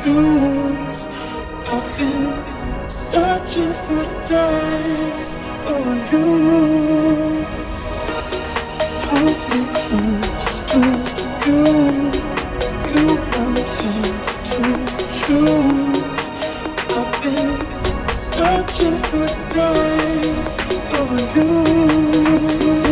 choose. I've been searching for days for you. Hold me close to you. You don't have to choose. I've been searching for days for you.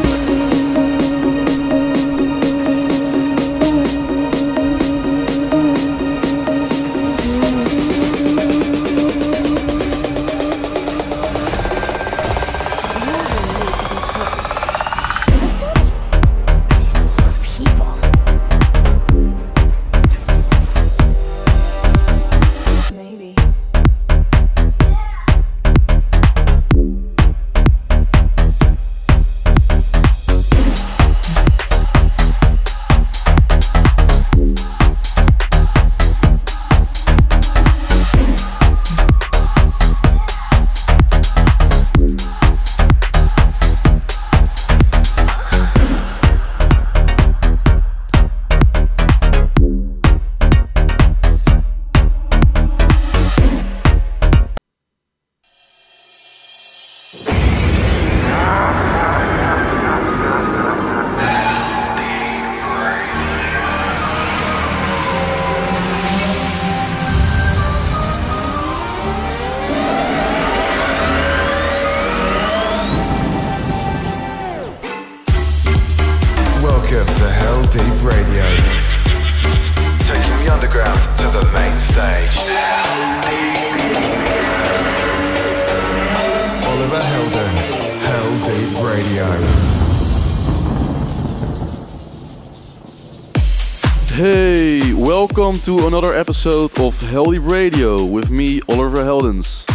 Hey, welcome to another episode of Hell Deep Radio with me, Oliver Heldens.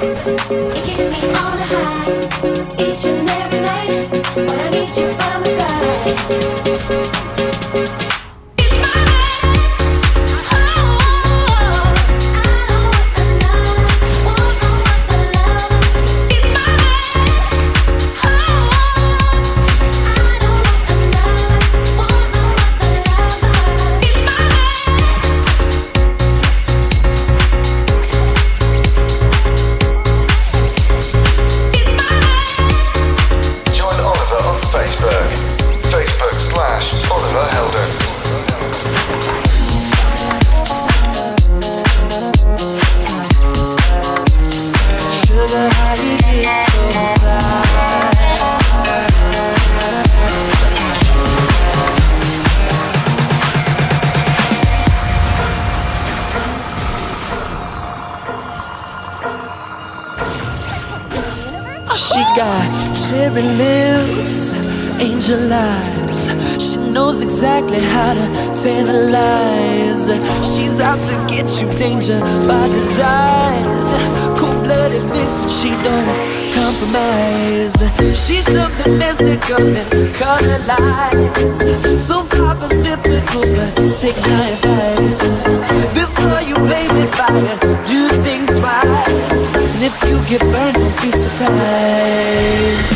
She got cherry lips, angel eyes. She knows exactly how to tantalize. She's out to get you, danger by design. Cold-blooded vixen, she don't compromise. She's something mystical and color lights. So far from typical, but take my advice. Before you play with fire, do think twice. And if you get burned, don't be surprised.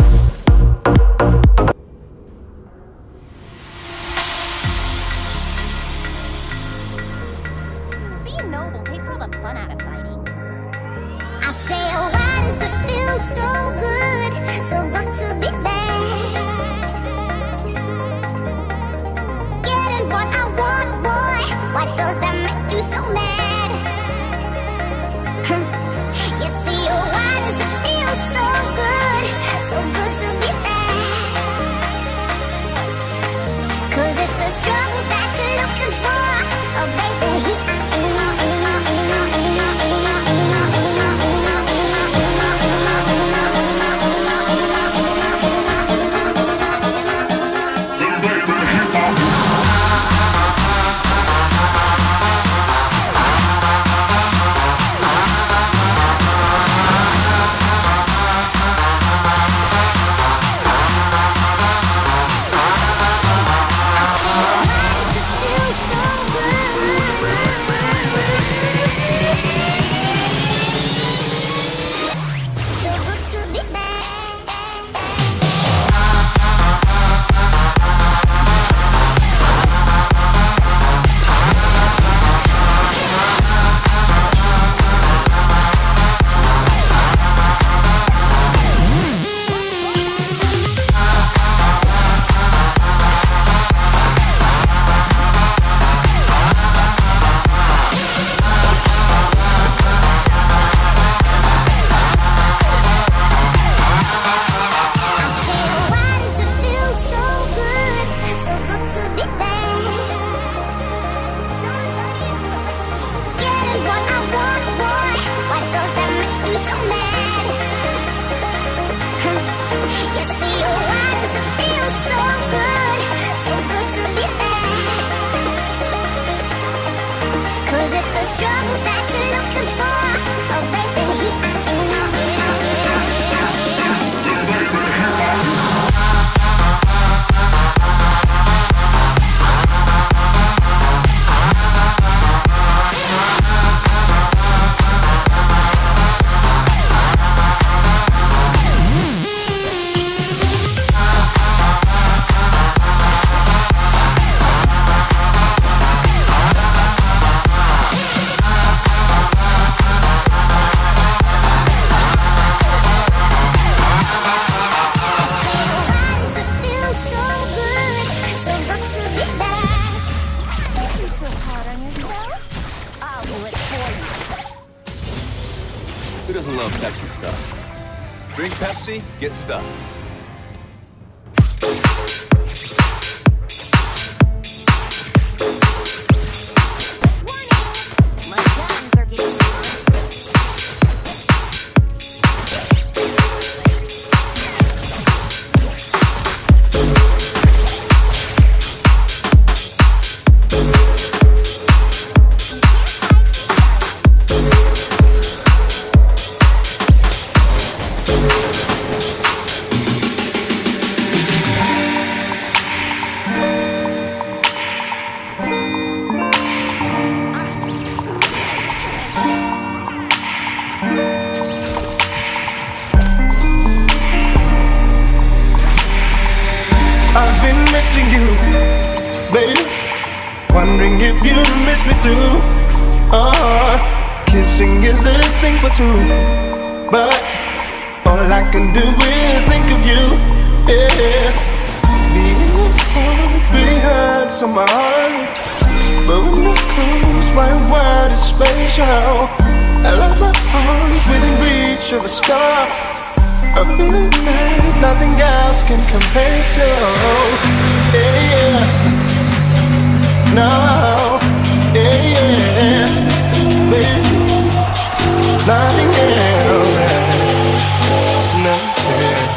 Being noble takes all the fun out of fighting. I say, oh, why does it feel so good? So good to be there. Getting what I want, boy. Why does that make you so mad? You see, oh, why does it feel so good? So good to be there. 'Cause if there's trouble that you're looking for, oh, baby, Who doesn't love Pepsi stuff? Drink Pepsi, get stuff. you miss me too. Kissing is a thing for two, but all I can do is think of you. Yeah, being apart really hurts on my heart, but when you're close, my world is spatial. I love my arms within reach of a star, a feeling that nothing else can compare to. Yeah, no, yeah, baby, nothing else, nothing.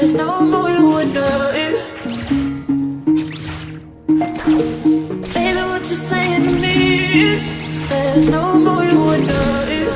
There's no more you wonder if. Baby, what you're saying to me is there's no more you wonder if.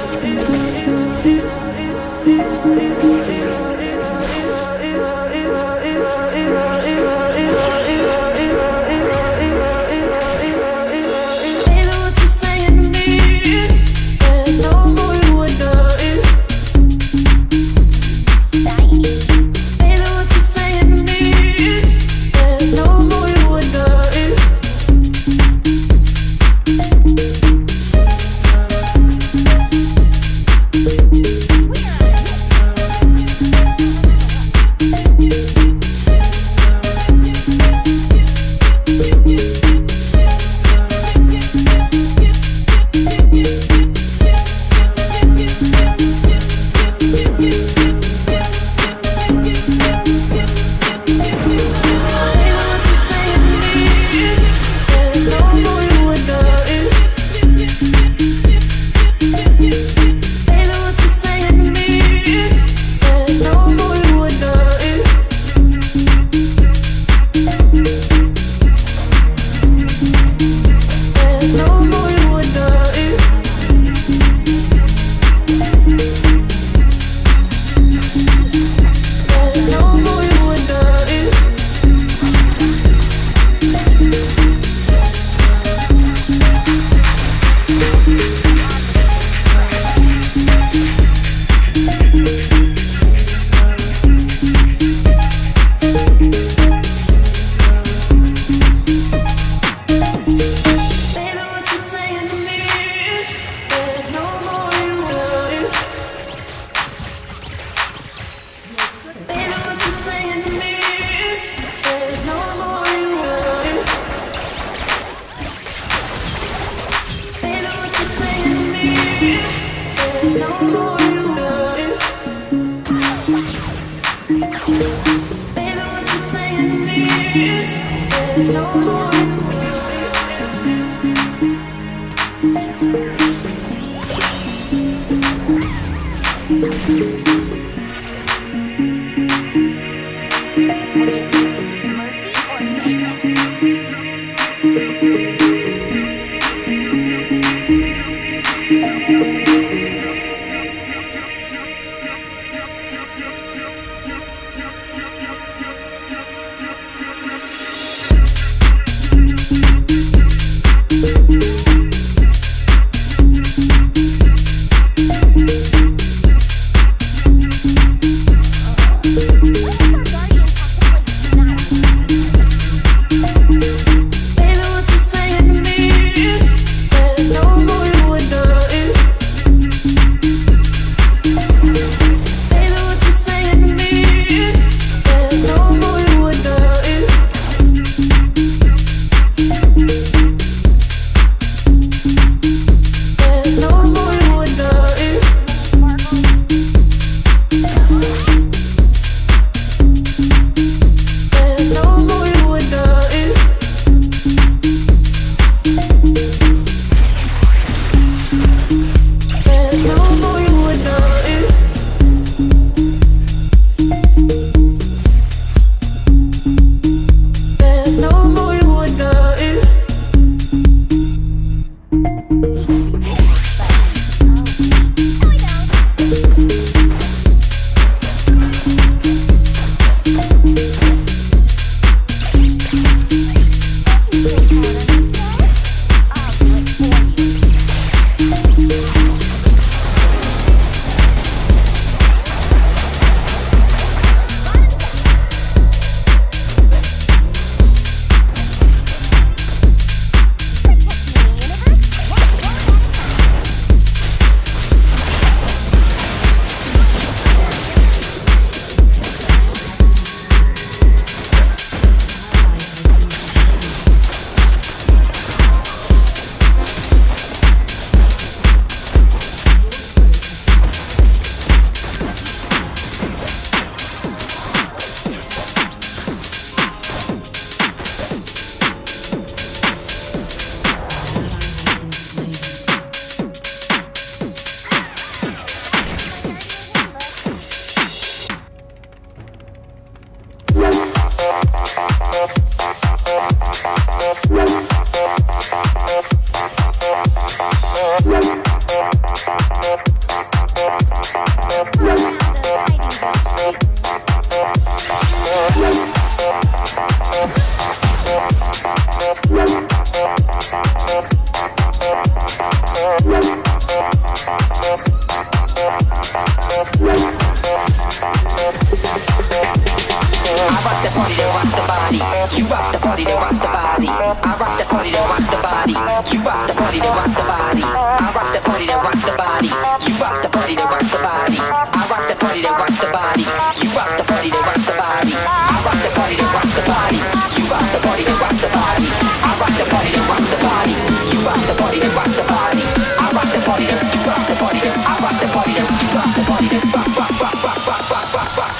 party that rocks the body. You rock the party that rocks the body. I rock the party that rocks the body. You rock the party that rocks the body. I rock the party that rocks the body. You rock the party that rocks the body. I rock the party that rocks the body. You rock the party that rocks the body. I rock the party that rocks the body. You rock the party that rocks the body. I rock the party that rocks the body. You rock the party that rocks the body. I rock the party that you rock the party that I rock the party that you rock the party that rock rock rock rock rock rock rock rock.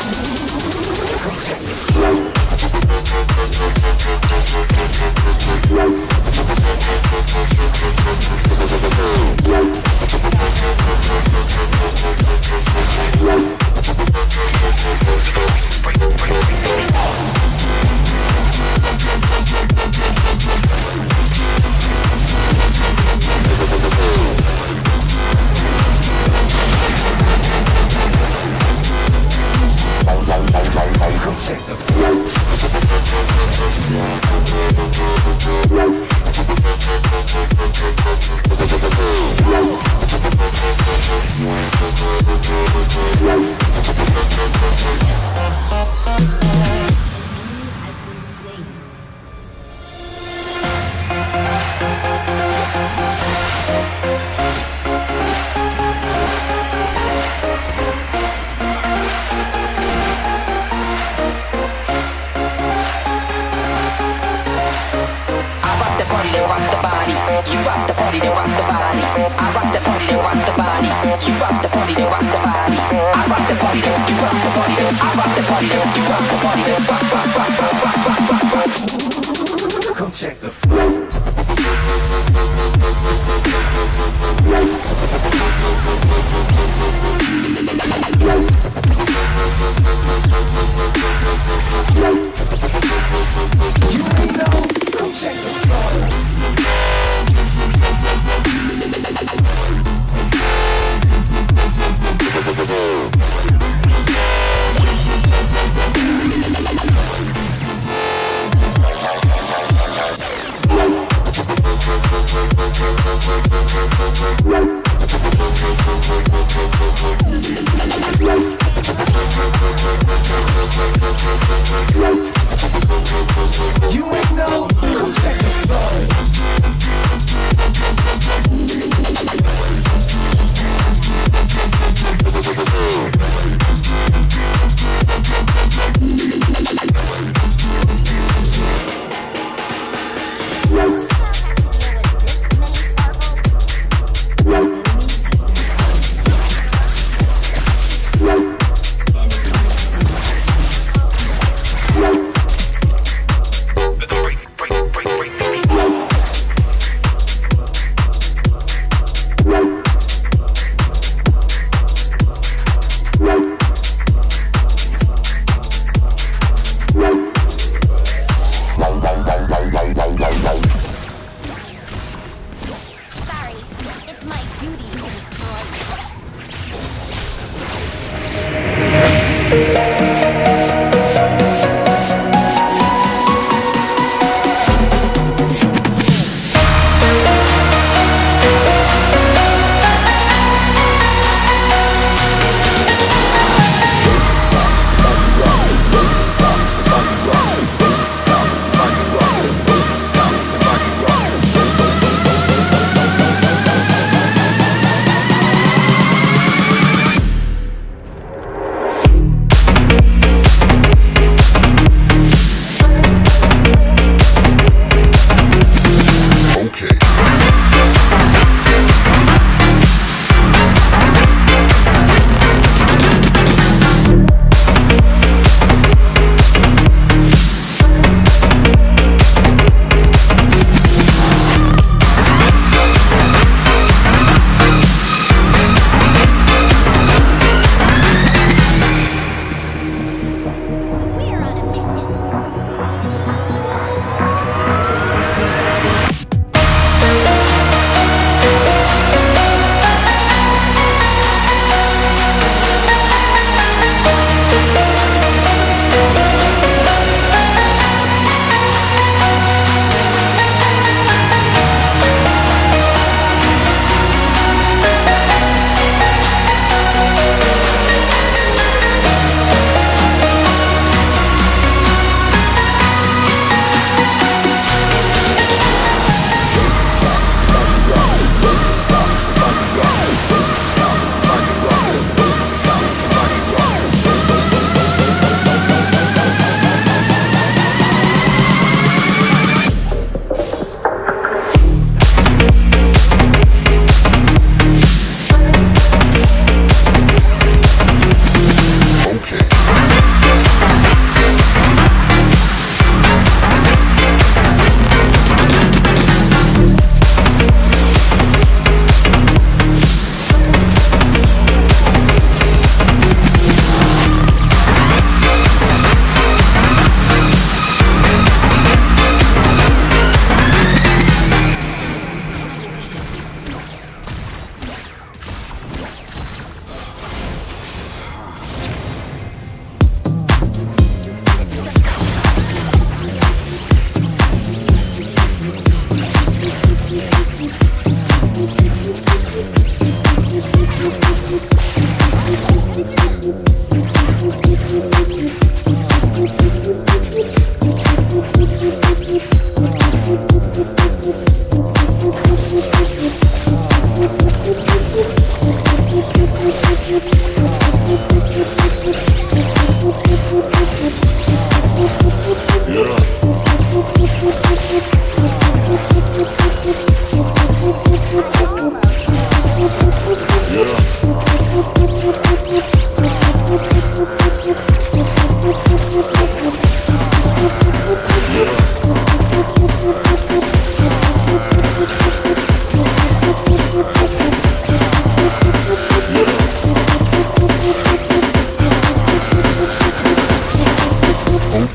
Take the flow. You rock the party that rocks the body. I rock the party that rocks the body. You rock the party that rocks the body. I rock the party that you rock the party that I rock the party that you rock the party that rock rock rock rock rock rock rock. Come check the flow. You ain't know. Come check the flow. You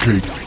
cake.